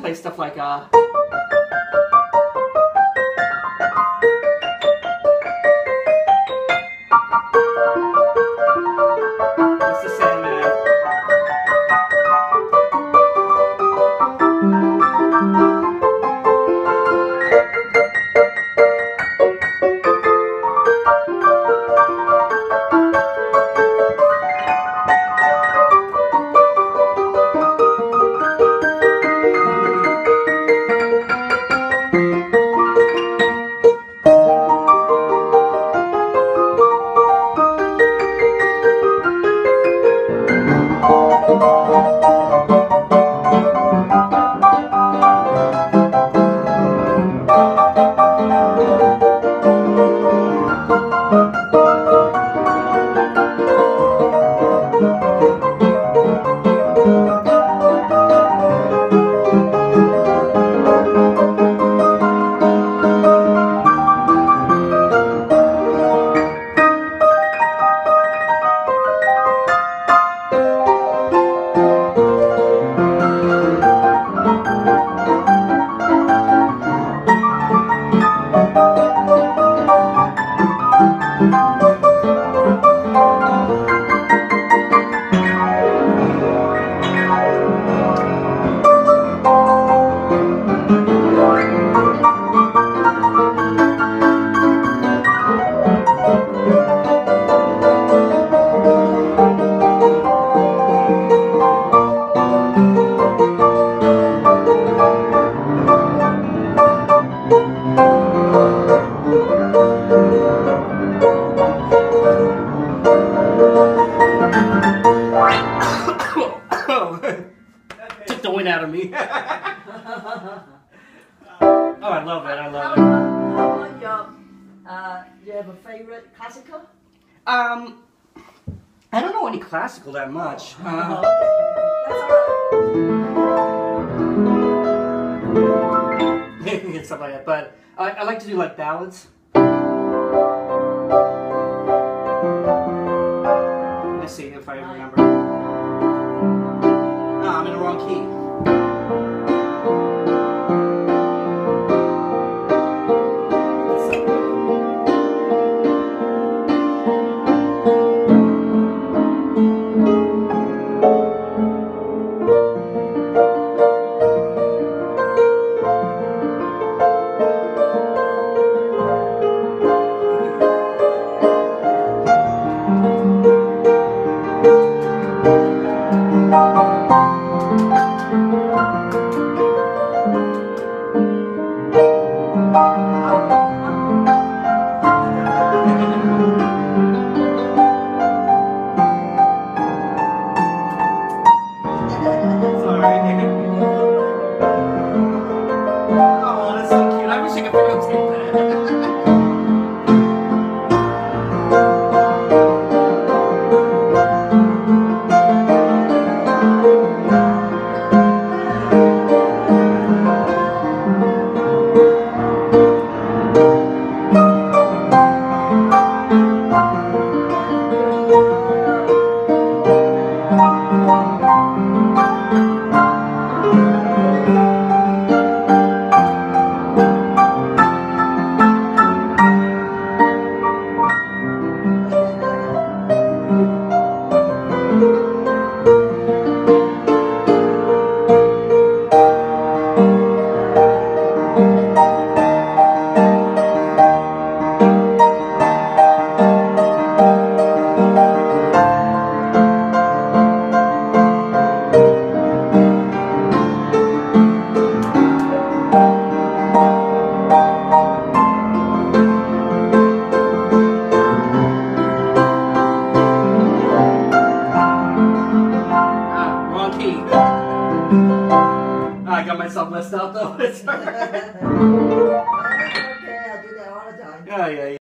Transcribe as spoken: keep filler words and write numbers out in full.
play stuff like uh. It's the Sandman. Took the wind out of me. Oh, I love it. I love it. How about your, uh, do you have a favorite classical? Um, I don't know any classical that much. Uh, That's stuff like that, but I, I like to do like ballads. Let's see if I remember. No, I'm in the wrong key. I got myself messed up though. It's alright.